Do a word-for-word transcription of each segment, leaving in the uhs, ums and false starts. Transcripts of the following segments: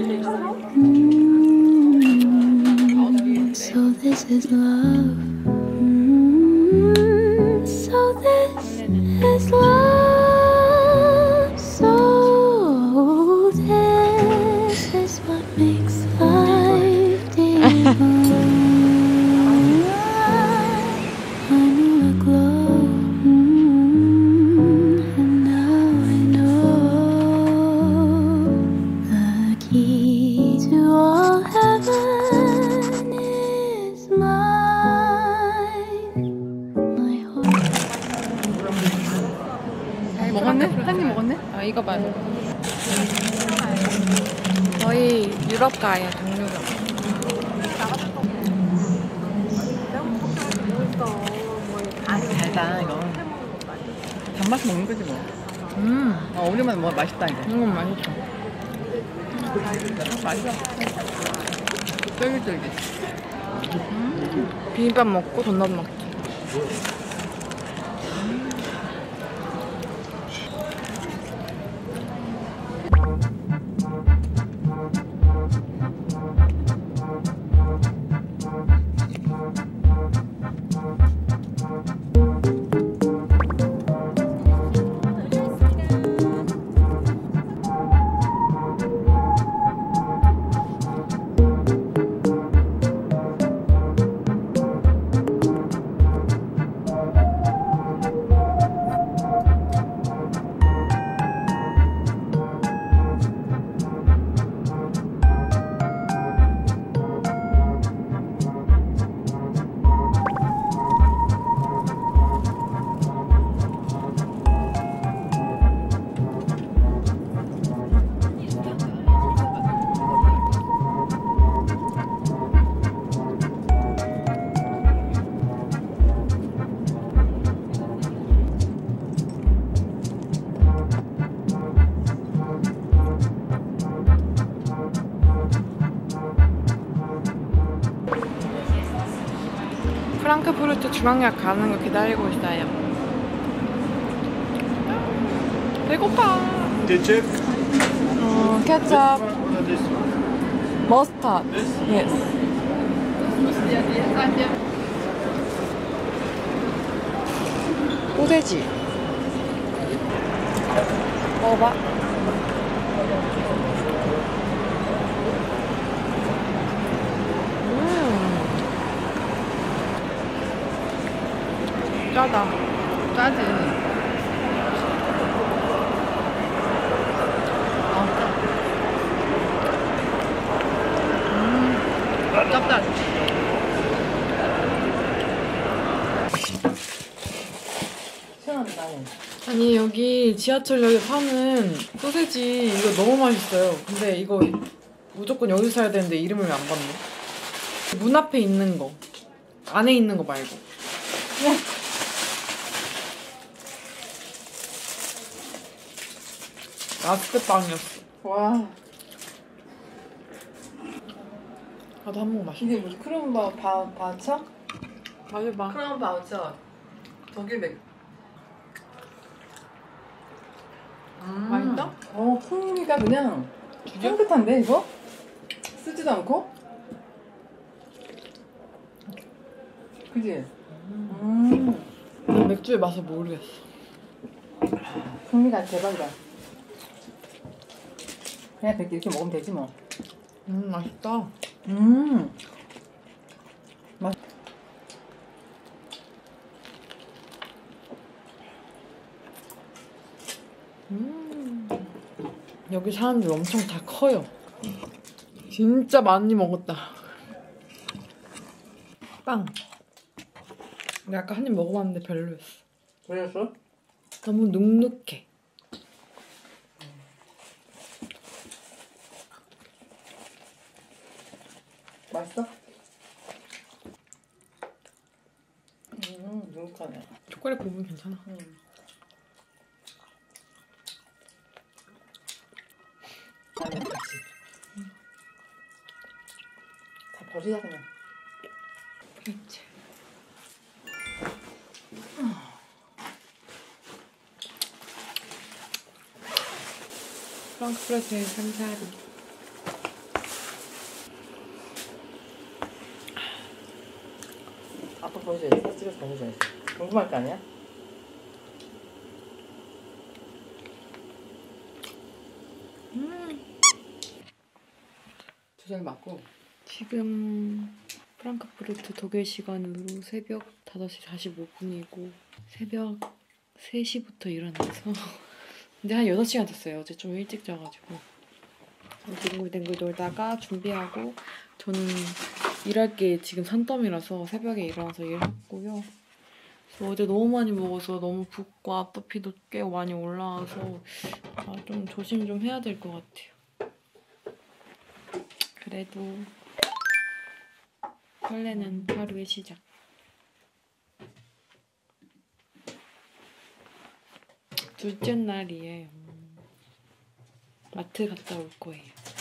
Mm, so this is love. Mm, so this is love. So this is what makes life divine. 먹었네? 한 입 먹었네? 아 이거 봐요. 거의 유럽 가요. 동유럽. 달다 이거. 단맛 먹는 거지 뭐. 음, 어 우리만 뭐 맛있다 이거. 이건 맛있어. 맛있어. 쫄깃쫄깃. 음, 비빔밥 먹고 돈넛 먹기. 프랑크푸르트 중앙역 가는 거 기다리고 있어요. 배고파. Ketchup? 어, 케첩, 머스타드. 예스. 소세지. 먹어봐. 짜다. 짜지. 음, 짭짤. 시원하다. 아니 여기 지하철역에 파는 소세지 이거 너무 맛있어요. 근데 이거 무조건 여기서 사야 되는데 이름을 왜 안 봤네? 문 앞에 있는 거. 안에 있는 거 말고. 라스트 빵이었어. 와. 나도 한 번 마셔. 이게 뭐지? 크롬 바, 바, 바처? 마셔봐. 크롬 바우처. 독일 맥. 음. 맛있다? 어, 풍미가 그냥 향긋한데 이거? 쓰지도 않고? 그지? 음. 음. 맥주의 맛을 모르겠어. 풍미가 대박이다. 그냥 이렇게, 이렇게 먹으면 되지 뭐. 음, 맛있다. 음. 맛. 음. 여기 사람들 엄청 다 커요. 진짜 많이 먹었다. 빵. 근데 아까 한 입 먹어봤는데 별로였어. 그랬어? 너무 눅눅해. 맛있어? 음, 눅눅하네. 초콜릿 부분 괜찮아. 음. 나는 같이. 음. 다 버리자 그냥. 그렇지. 프랑크푸르트의 삼사리. 보여줘야지. 사진 찍어서 보여줘야지. 궁금할 거 아니야? 음. 주사를 맞고. 지금 프랑크푸르트 독일 시간으로 새벽 다섯 시 사십오 분이고 새벽 세 시부터 일어나서 근데 한 여섯 시간 잤어요. 어제 좀 일찍 자가지고 뒹굴뒹굴 놀다가 준비하고 저는 일할 게 지금 산더미라서 새벽에 일어나서 일했고요. 그래서 어제 너무 많이 먹어서 너무 붓고 아토피도 꽤 많이 올라와서 아, 좀 조심 좀 해야 될 것 같아요. 그래도 설레는 하루의 시작. 둘째 날이에 음, 마트 갔다 올 거예요.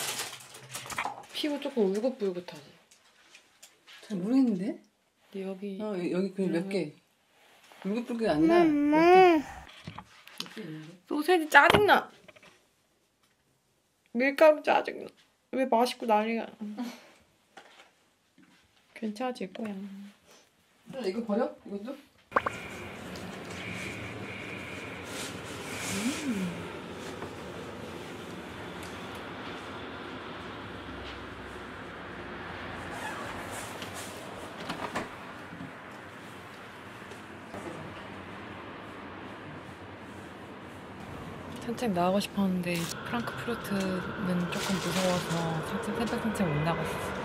피부 조금 울긋불긋하지? 잘 모르겠는데? 근데 여기 어 여기 그 몇 개. 물긋불긋 아니라 몇 개. 몇 개 있는데? 소세지 짜증나. 밀가루 짜증나. 왜 맛있고 난리가. 괜찮아질 거야. 야, 이거 버려? 이것도? 음. 산책 나가고 싶었는데 프랑크푸르트는 조금 무서워서 산책, 새벽 산책 못 나갔어.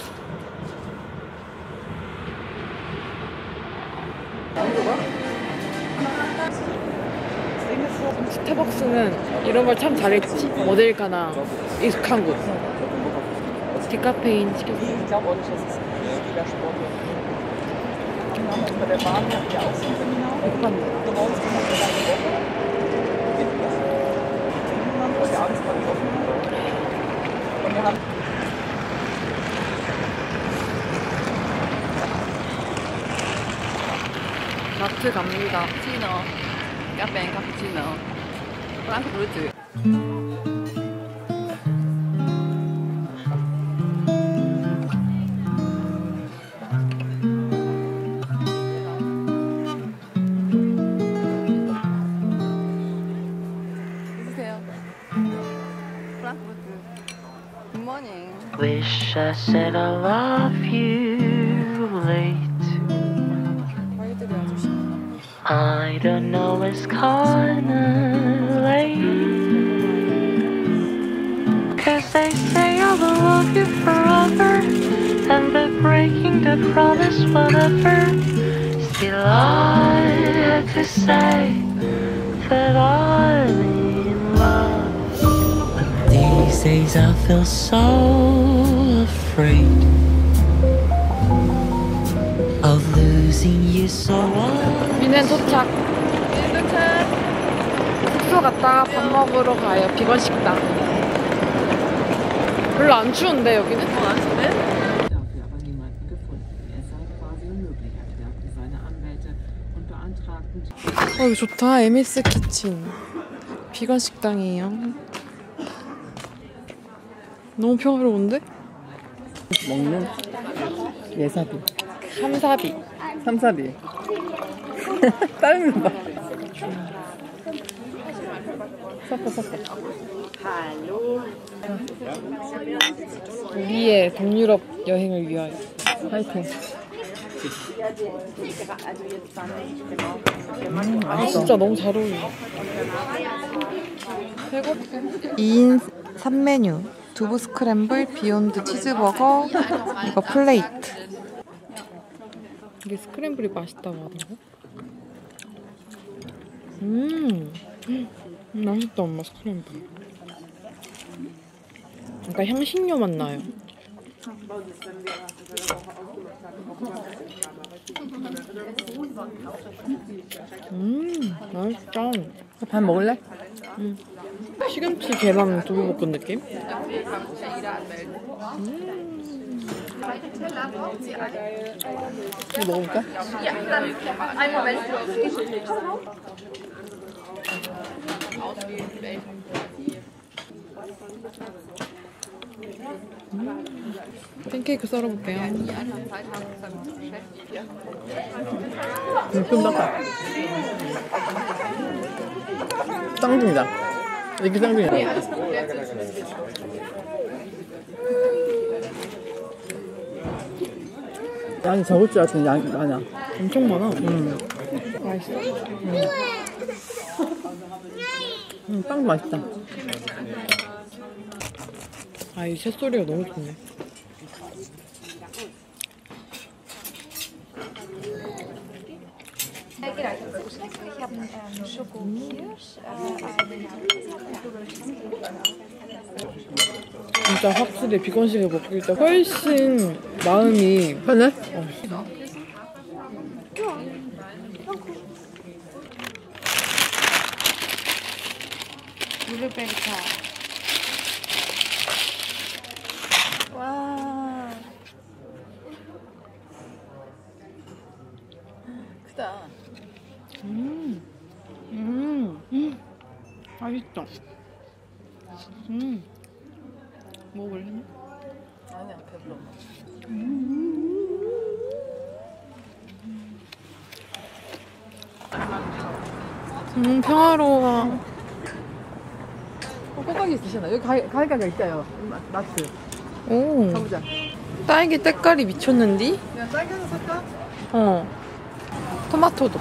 스타벅스는 이런 걸 참 잘했지. 어딜 가나 익숙한 곳. 디카페인 시켰어. Ich glaube auch nicht, dass es jeder Sportler ist. Bei der Bahn hatten wir auch so ein Seminar. Und bei uns gemacht wir eine Woche. Und wir abends mal getroffen. Und wir haben 마트 갑니다. 카푸치노. 카페인 카푸치노. 프랑크푸르트. Wish I said I love you late. 과일들이 아주 I don't know, it's kinda late. Cause they say I will love you forever, and they're breaking the promise whatever. Still I have to say that I'm in love. These days I feel so afraid of losing you, so I 미넨 도착. 미넨 도착. 숙소 갔다가 밥 먹으러 가요. 비건 식당. 별로 안 추운데 여기는? 어, 안 추운데? dafür aber niemanden gefunden. Er sei quasi unmöglich erklärten seine Anwälte und beantragten. 어, 이거 좋다. 엠에스 키친. 비건 식당이에요. 너무 평화로운데? 먹는 예사비. 삼사비. 삼사비. 다른 거 봐. 섞어 섞어. 우리의 동유럽 여행을 위하여. 화이팅. 음, 아, 진짜 너무 잘 어울려. 배고 이 인 삼 메뉴. 두부 스크램블, 비욘드 치즈버거, 이거 플레이트. 이게 스크램블이 맛있다고 하던데? 음, 음 맛있다 엄마 스크램블. 약간 향신료 맛 나요. 음, 맛있다. 밥 먹을래? 음. 시금치 계란 두부볶음 느낌? 음. 이거 먹어볼까? 팬케이크 썰어볼게요. 음, 좀 닦아. 쌍둥이다. 이렇게 쌍둥이다. 양이 적을 줄 알았더니 양이 많아. 엄청 많아. 음. 맛있어? 음, 빵도 맛있다. 아, 이 새소리가 너무 좋네. Ich habe ähm, Schokokirsch, äh, einen 진짜 확실히 비건식을 먹을 때 훨씬 마음이 편해? 블루베리차. 와. 크다. 음, 음, 음, 맛있다. 음, 먹어볼래? 아니야, 배불러. 음, 평화로워. 어, 꼬박이 있으시나? 여기 가, 가게가 있다요. 마- 마트. 오, 가보자. 딸기 때깔이 미쳤는디? 그냥 딸기 하나 살까? 어, 토마토도.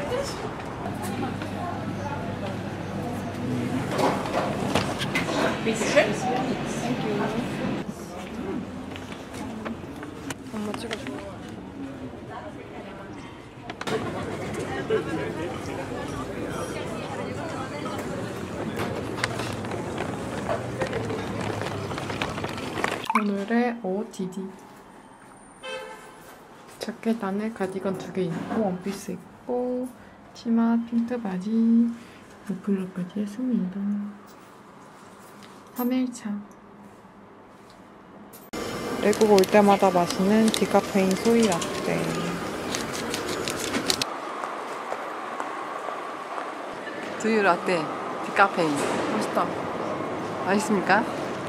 엄마 찍어줘. 오늘의 오오티디 자켓 안에 가디건 두 개 입고 원피스 입고 치마 핑크 바지 머플러까지 했습니다. 삼 일차 외국 올 때마다 마시는 디카페인 소이 라떼. 두유 라떼, 디카페인. 맛있다. 맛있습니까?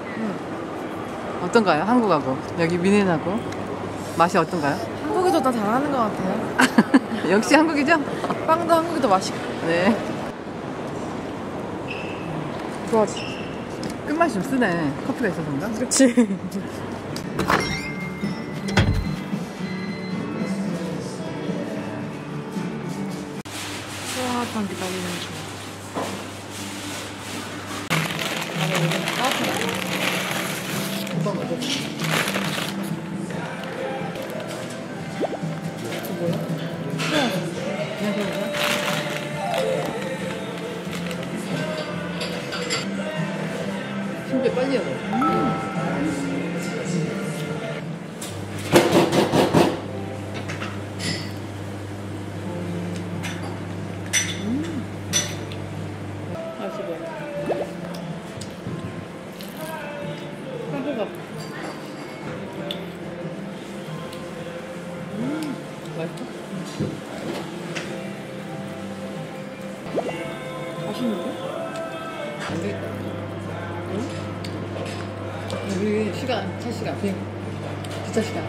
어떤가요? 한국하고 여기 미넨하고 맛이 어떤가요? 한국이 더 잘하는 것 같아요. 역시 한국이죠? 빵도 한국이 더 맛있고. 네. 좋아지. 끝맛이 좀 쓰네. 커피가 있어서 그런가? 그치. 소화하던 기다리는 중. 금방 가죠. 진짜 빨리 하네. 맛있어 보여. 한국아. 맛있어? 맛있는데? 안 되겠다. 응? 우리 시간, 차 시간, 비행, 기차 시간.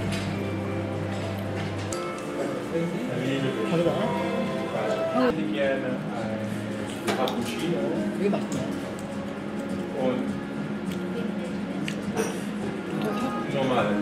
가져봐. gerne ein Cappuccino 이게 맛있네. und normal.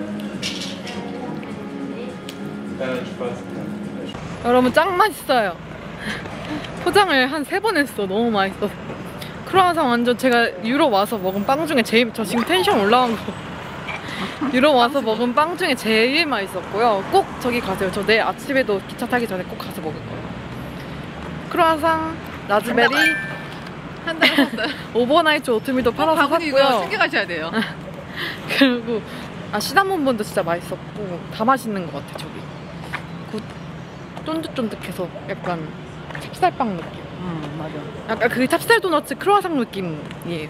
Deinen Spaß. 여러분 짱 맛있어요. 포장을 한 세 번 했어. 너무 맛있어서. 크로아상 완전 제가 유럽 와서 먹은 빵 중에 제일, 저 지금 텐션 올라간 거. 유럽 와서 먹은 빵 중에 제일 맛있었고요. 꼭 저기 가세요. 저 내일 아침에도 기차 타기 전에 꼭 가서 먹을 거예요. 크로아상, 라즈베리, 한 달 하셨어요. 오버나이트 오트밀도 팔아서 바구니 이거 샀고요. 챙겨가셔야 돼요. 그리고 아 시나몬번도 진짜 맛있었고 다 맛있는 것 같아. 저기 그 쫀득쫀득해서 약간 찹쌀빵 느낌. 응, 맞아. 약간 그 찹쌀 도너츠 크로아상 느낌이에요.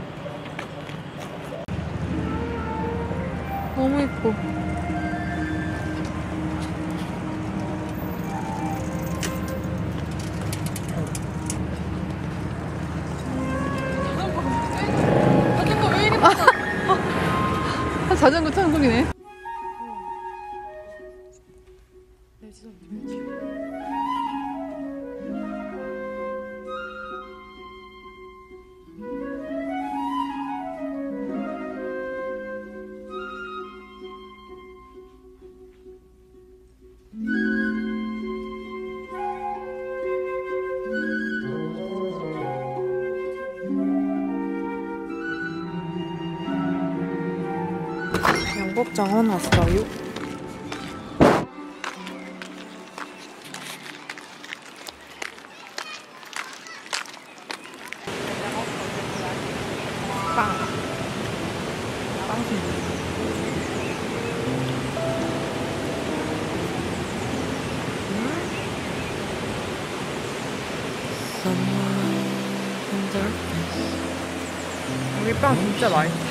너무 예뻐. 자전거 타는 소리네. 양복장 왔어요? 빵. 빵순. 여기 빵 진짜 맛있어.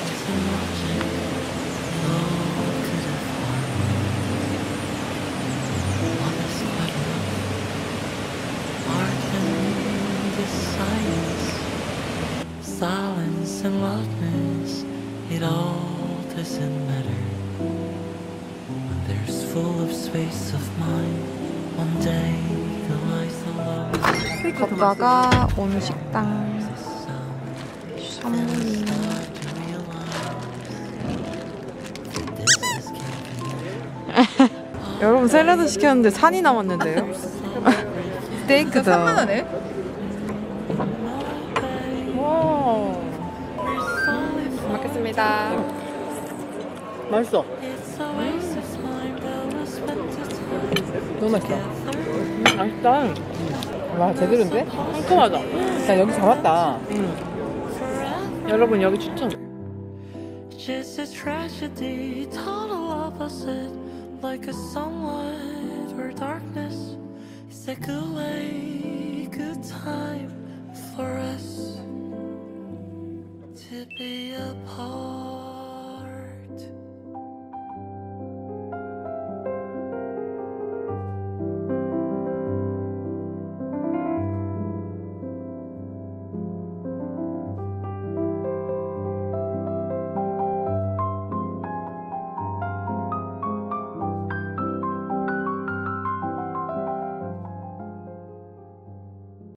Silence and loudness, it all doesn't matter. When there's full of space of mind, one day the lies alone. 걷다가 온 식당 샤무이. 여러분 샐러드 시켰는데 산이 남았는데요? 스테이크다. 삼만 원에? 와. 먹겠습니다. 맛있어. 너무 맛있어. 음, 맛있다. 와, 제대로인데? 상큼하다. 야, 여기 잡았다. 응. 여러분 여기 추천. Just a tragedy, total opposite, like a sunlight or darkness. It's a good way, good time for us to be apart.